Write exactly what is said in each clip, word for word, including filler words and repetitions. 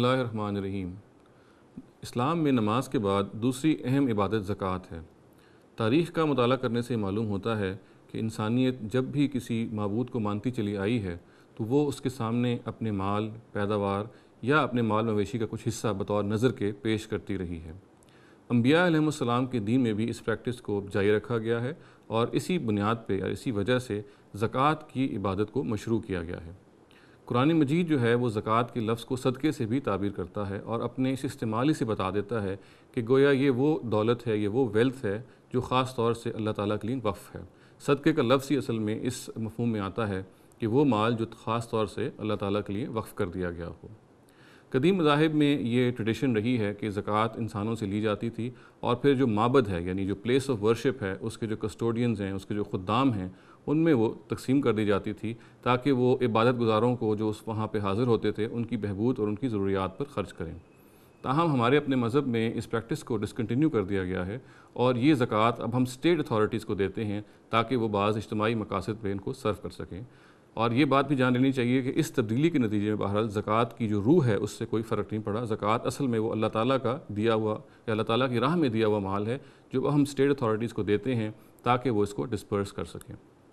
اللہ الرحمن الرحیم۔ اسلام میں نماز کے بعد دوسری اہم عبادت زکوٰۃ ہے۔ تاریخ کا مطالعہ کرنے سے معلوم ہوتا ہے کہ انسانیت جب بھی کسی معبود کو مانتی چلی آئی ہے تو وہ اس کے سامنے اپنے مال، پیداوار یا اپنے مال مویشی کا کچھ حصہ بطور نظر کے پیش کرتی رہی ہے۔ انبیاء علیہ السلام کے دین میں بھی اس پریکٹس کو جاری رکھا گیا ہے اور اسی بنیاد پہ اور اسی وجہ سے زکوٰۃ کی عبادت کو مشروع کیا گیا ہے۔ قرآن مجید جو ہے وہ زکوٰۃ کے لفظ کو صدقے سے بھی تعبیر کرتا ہے اور اپنے اس استعمال ہی سے بتا دیتا ہے کہ گویا یہ وہ دولت ہے، یہ وہ ویلتھ ہے جو خاص طور سے اللہ تعالیٰ کے لیے وقف ہے۔ صدقے کا لفظ ہی اصل میں اس مفہوم میں آتا ہے کہ وہ مال جو خاص طور سے اللہ تعالیٰ کے لیے وقف کر دیا گیا ہو۔ قدیم مذاہب میں یہ ٹریڈیشن رہی ہے کہ زکوٰۃ انسانوں سے لی جاتی تھی اور پھر جو معبد ہے یعنی جو پلیس آف ورشپ ہے، اس کے جو کسٹوڈینز ہیں، اس کے جو خدام ہیں، ان میں وہ تقسیم کر دی جاتی تھی تاکہ وہ عبادت گزاروں کو جو اس وہاں پہ حاضر ہوتے تھے ان کی بہبود اور ان کی ضروریات پر خرچ کریں۔ تاہم ہمارے اپنے مذہب میں اس پریکٹس کو ڈسکنٹینیو کر دیا گیا ہے اور یہ زکوٰۃ اب ہم اسٹیٹ اتھارٹیز کو دیتے ہیں تاکہ وہ بعض اجتماعی مقاصد پہ ان کو صرف کر سکیں۔ اور یہ بات بھی جان لینی چاہیے کہ اس تبدیلی کے نتیجے میں بہرحال زکوٰۃ کی جو روح ہے اس سے کوئی فرق نہیں پڑا۔ زکوٰۃ اصل میں وہ اللہ تعالیٰ کا دیا ہوا یا اللہ تعالیٰ کی راہ میں دیا ہوا مال ہے جو ہم اسٹیٹ اتھارٹیز کو دیتے ہیں تاکہ وہ اس کو ڈسپرس کر سکیں۔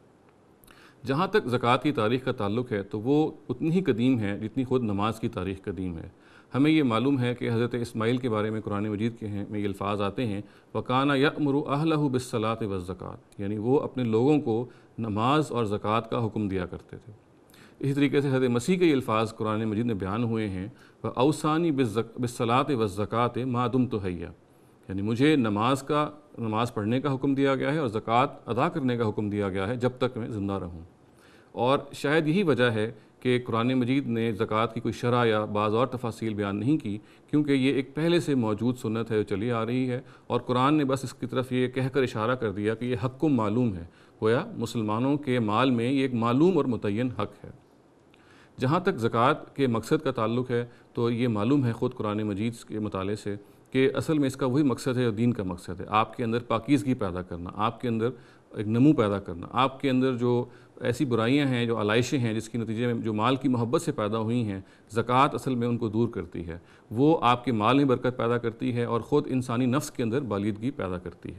جہاں تک زکوٰۃ کی تاریخ کا تعلق ہے تو وہ اتنی ہی قدیم ہے جتنی خود نماز کی تاریخ قدیم ہے۔ ہمیں یہ معلوم ہے کہ حضرت اسماعیل کے بارے میں قرآن مجید کے ہیں میں یہ الفاظ آتے ہیں وَكَانَ يَأْمُرُ أَهْلَهُ بِالصَّلَاةِ وَالزَّكَاةِ، یعنی وہ اپنے لوگوں کو نماز اور زکوٰۃ کا حکم دیا کرتے تھے۔ اسی طریقے سے حضرت مسیح کے یہ الفاظ قرآن مجید میں بیان ہوئے ہیں وَأَوْصَانِي بِالصَّلَاةِ وَالزَّكَاةِ مَا دُمْتُ حَيًّا، یعنی مجھے نماز کا نماز پڑھنے کا حکم دیا گیا ہے اور زکوٰۃ ادا کرنے کا حکم دیا گیا ہے جب تک میں زندہ رہوں۔ اور شاید یہی وجہ ہے کہ قرآن مجید نے زکوٰۃ کی کوئی شرح یا بعض اور تفاصیل بیان نہیں کی، کیونکہ یہ ایک پہلے سے موجود سنت ہے جو چلی آ رہی ہے اور قرآن نے بس اس کی طرف یہ کہہ کر اشارہ کر دیا کہ یہ حق معلوم ہے، گویا مسلمانوں کے مال میں یہ ایک معلوم اور متعین حق ہے۔ جہاں تک زکوٰۃ کے مقصد کا تعلق ہے تو یہ معلوم ہے خود قرآن مجید کے مطالعے سے کہ اصل میں اس کا وہی مقصد ہے جو دین کا مقصد ہے، آپ کے اندر پاکیزگی پیدا کرنا، آپ کے اندر ایک نمو پیدا کرنا، آپ کے اندر جو ایسی برائیاں ہیں، جو علائشیں ہیں جس کی نتیجے میں جو مال کی محبت سے پیدا ہوئی ہیں، زکوٰۃ اصل میں ان کو دور کرتی ہے، وہ آپ کے مال میں برکت پیدا کرتی ہے اور خود انسانی نفس کے اندر بالیدگی پیدا کرتی ہے۔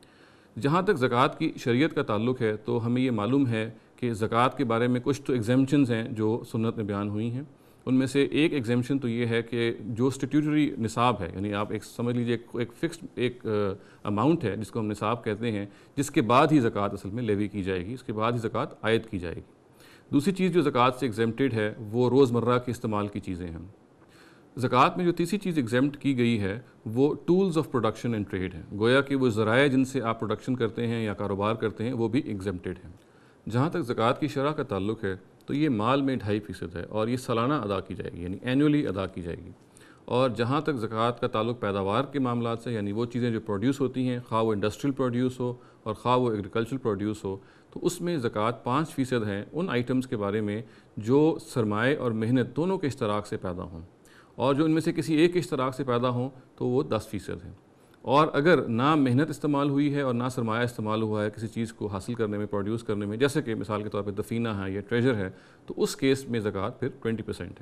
جہاں تک زکوٰۃ کی شریعت کا تعلق ہے تو ہمیں یہ معلوم ہے کہ زکوٰۃ کے بارے میں کچھ تو ایگزیمپشنز ہیں جو سنت میں بیان ہوئی ہیں۔ ان میں سے ایک ایگزیمپشن تو یہ ہے کہ جو سٹیٹیوٹری نصاب ہے، یعنی آپ ایک سمجھ لیجئے ایک فکسڈ ایک اماؤنٹ ہے جس کو ہم نصاب کہتے ہیں، جس کے بعد ہی زکوٰۃ اصل میں لیوی کی جائے گی، اس کے بعد ہی زکوٰۃ عائد کی جائے گی۔ دوسری چیز جو زکوٰۃ سے ایگزیمپٹڈ ہے وہ روزمرہ کے استعمال کی چیزیں ہیں۔ زکوٰۃ میں جو تیسری چیز ایگزیمپٹ کی گئی ہے وہ tools of production and trade ہے، گویا کہ وہ ذرائع جن سے آپ پروڈکشن کرتے ہیں یا کاروبار کرتے ہیں وہ بھی ایگزیمپٹڈ ہیں۔ جہاں تک زکوٰۃ کی شرح کا تعلق ہے تو یہ مال میں ڈھائی فیصد ہے اور یہ سالانہ ادا کی جائے گی، یعنی اینولی ادا کی جائے گی۔ اور جہاں تک زکوٰۃ کا تعلق پیداوار کے معاملات سے، یعنی وہ چیزیں جو پروڈیوس ہوتی ہیں، خواہ وہ انڈسٹریل پروڈیوس ہو اور خواہ وہ ایگریکلچرل پروڈیوس ہو، تو اس میں زکوٰۃ پانچ فیصد ہیں ان آئٹمز کے بارے میں جو سرمائے اور محنت دونوں کے اشتراک سے پیدا ہوں، اور جو ان میں سے کسی ایک کے اشتراک سے پیدا ہوں تو وہ دس فیصد ہیں۔ اور اگر نہ محنت استعمال ہوئی ہے اور نہ سرمایہ استعمال ہوا ہے کسی چیز کو حاصل کرنے میں، پروڈیوس کرنے میں، جیسے کہ مثال کے طور پہ دفینہ ہے یا ٹریجر ہے، تو اس کیس میں زکوٰۃ پھر بیس پرسنٹ ہے۔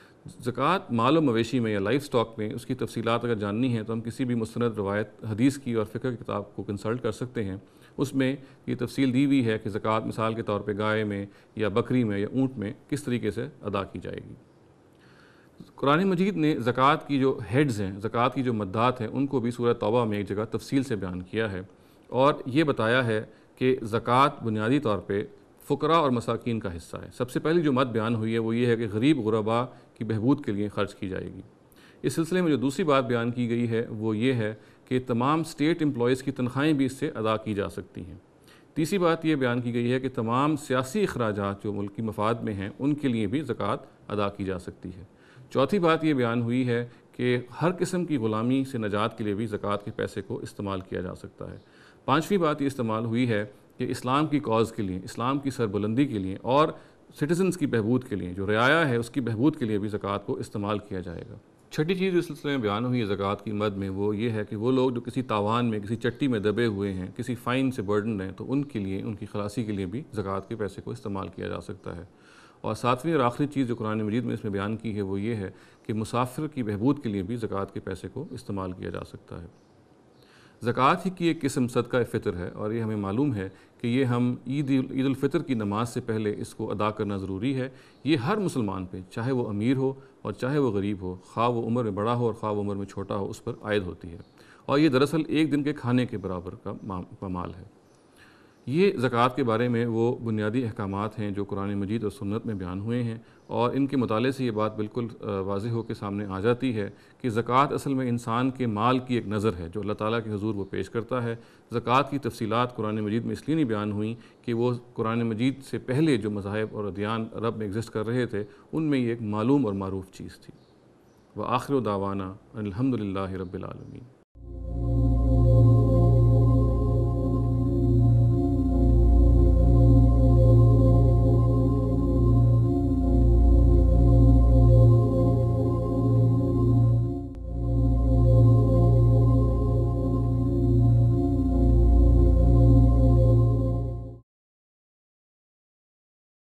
زکوٰۃ مال و مویشی میں یا لائف سٹاک میں اس کی تفصیلات اگر جاننی ہیں تو ہم کسی بھی مستند روایت حدیث کی اور فقہ کی کتاب کو کنسلٹ کر سکتے ہیں، اس میں یہ تفصیل دی ہوئی ہے کہ زکوٰۃ مثال کے طور پہ گائے میں یا بکری میں یا اونٹ میں کس طریقے سے ادا کی جائے گی۔ قرآن مجید نے زکوٰۃ کی جو ہیڈز ہیں، زکوٰۃ کی جو مدات ہیں، ان کو بھی سورہ توبہ میں ایک جگہ تفصیل سے بیان کیا ہے اور یہ بتایا ہے کہ زکوٰۃ بنیادی طور پہ فقراء اور مساکین کا حصہ ہے۔ سب سے پہلی جو مد بیان ہوئی ہے وہ یہ ہے کہ غریب غرباء کی بہبود کے لیے خرچ کی جائے گی۔ اس سلسلے میں جو دوسری بات بیان کی گئی ہے وہ یہ ہے کہ تمام اسٹیٹ امپلائیز کی تنخواہیں بھی اس سے ادا کی جا سکتی ہیں۔ تیسری بات یہ بیان کی گئی ہے کہ تمام سیاسی اخراجات جو ملکی مفاد میں ہیں ان کے لیے بھی زکوٰۃ ادا کی جا سکتی ہے۔ چوتھی بات یہ بیان ہوئی ہے کہ ہر قسم کی غلامی سے نجات کے لیے بھی زکوٰۃ کے پیسے کو استعمال کیا جا سکتا ہے۔ پانچویں بات یہ استعمال ہوئی ہے کہ اسلام کی کاز کے لیے، اسلام کی سربلندی کے لیے اور سٹیزنز کی بہبود کے لیے، جو رعایا ہے اس کی بہبود کے لیے بھی زکوٰۃ کو استعمال کیا جائے گا۔ چھٹی چیز جو اس سلسلے میں بیان ہوئی ہے زکوٰۃ کی مد میں وہ یہ ہے کہ وہ لوگ جو کسی تاوان میں، کسی چٹی میں دبے ہوئے ہیں، کسی فائن سے برڈن ہیں، تو ان کے لیے، ان کی خلاصی کے لیے بھی زکوٰۃ کے پیسے کو استعمال کیا جا سکتا ہے۔ اور ساتویں اور آخری چیز جو قرآن مجید میں اس میں بیان کی ہے وہ یہ ہے کہ مسافر کی بہبود کے لیے بھی زکوٰۃ کے پیسے کو استعمال کیا جا سکتا ہے۔ زکوٰۃ ہی کی ایک قسم صدقہ فطر ہے، اور یہ ہمیں معلوم ہے کہ یہ ہم عید عید الفطر کی نماز سے پہلے اس کو ادا کرنا ضروری ہے۔ یہ ہر مسلمان پہ، چاہے وہ امیر ہو اور چاہے وہ غریب ہو، خواہ وہ عمر میں بڑا ہو اور خواہ وہ عمر میں چھوٹا ہو، اس پر عائد ہوتی ہے، اور یہ دراصل ایک دن کے کھانے کے برابر کا مال ہے۔ یہ زکوٰۃ کے بارے میں وہ بنیادی احکامات ہیں جو قرآن مجید اور سنت میں بیان ہوئے ہیں، اور ان کے مطالعے سے یہ بات بالکل واضح ہو کے سامنے آ جاتی ہے کہ زکوٰۃ اصل میں انسان کے مال کی ایک نظر ہے جو اللہ تعالیٰ کے حضور وہ پیش کرتا ہے۔ زکوٰۃ کی تفصیلات قرآن مجید میں اس لیے نہیں بیان ہوئیں کہ وہ قرآن مجید سے پہلے جو مذاہب اور ادیان عرب میں ایگزسٹ کر رہے تھے ان میں یہ ایک معلوم اور معروف چیز تھی۔ وآخر دعوانا الحمد للہ رب العالمین۔